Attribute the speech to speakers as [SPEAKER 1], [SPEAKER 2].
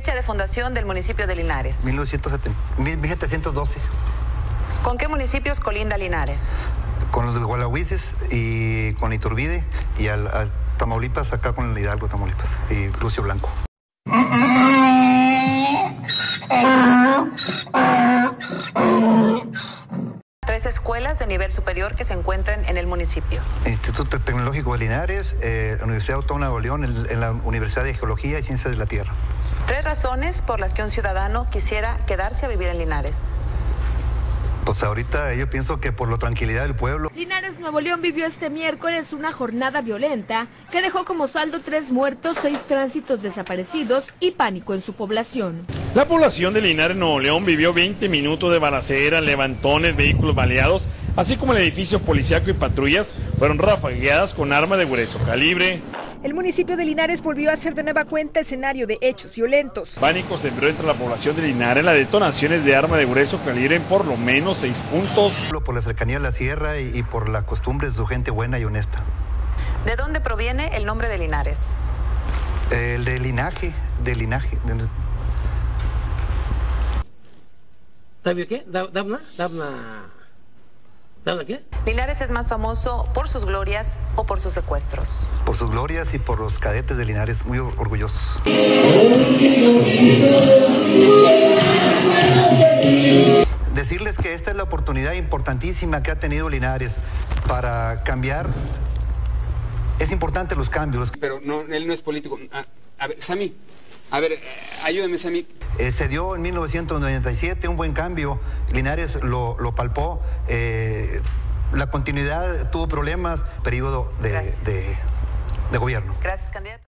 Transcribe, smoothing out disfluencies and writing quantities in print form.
[SPEAKER 1] Fecha de fundación del municipio de Linares.
[SPEAKER 2] 1712.
[SPEAKER 1] ¿Con qué municipios colinda Linares?
[SPEAKER 2] Con los de Gualahuises y con Iturbide, y al Tamaulipas, acá con el Hidalgo, Tamaulipas, y Lucio Blanco.
[SPEAKER 1] Tres escuelas de nivel superior que se encuentran en el municipio.
[SPEAKER 2] Instituto Tecnológico de Linares, Universidad Autónoma de Nuevo León, en la Universidad de Geología y Ciencias de la Tierra.
[SPEAKER 1] Tres razones por las que un ciudadano quisiera quedarse a vivir en Linares.
[SPEAKER 2] Pues ahorita yo pienso que por la tranquilidad del pueblo.
[SPEAKER 3] Linares, Nuevo León vivió este miércoles una jornada violenta que dejó como saldo 3 muertos, 6 tránsitos desaparecidos y pánico en su población.
[SPEAKER 4] La población de Linares, Nuevo León vivió 20 minutos de balacera, levantones, vehículos baleados, así como el edificio policíaco y patrullas fueron rafagueadas con armas de grueso calibre.
[SPEAKER 5] El municipio de Linares volvió a ser de nueva cuenta escenario de hechos violentos.
[SPEAKER 4] Pánico sembró entre la población de Linares las detonaciones de arma de grueso calibre en por lo menos 6 puntos.
[SPEAKER 2] Por la cercanía a la sierra y por la costumbre de su gente buena y honesta.
[SPEAKER 1] ¿De dónde proviene el nombre de Linares?
[SPEAKER 2] El de linaje.
[SPEAKER 6] ¿Qué? ¿Qué?
[SPEAKER 1] ¿Linares es más famoso por sus glorias o por sus secuestros?
[SPEAKER 2] Por sus glorias y por los cadetes de Linares, muy orgullosos. Decirles que esta es la oportunidad importantísima que ha tenido Linares para cambiar. Es importante los cambios.
[SPEAKER 7] Pero no, él no es político. A ver, Sammy. A ver, ayúdame, Sammy.
[SPEAKER 2] Se dio en 1997 un buen cambio. Linares lo palpó. La continuidad tuvo problemas, periodo de gobierno.
[SPEAKER 1] Gracias, candidato.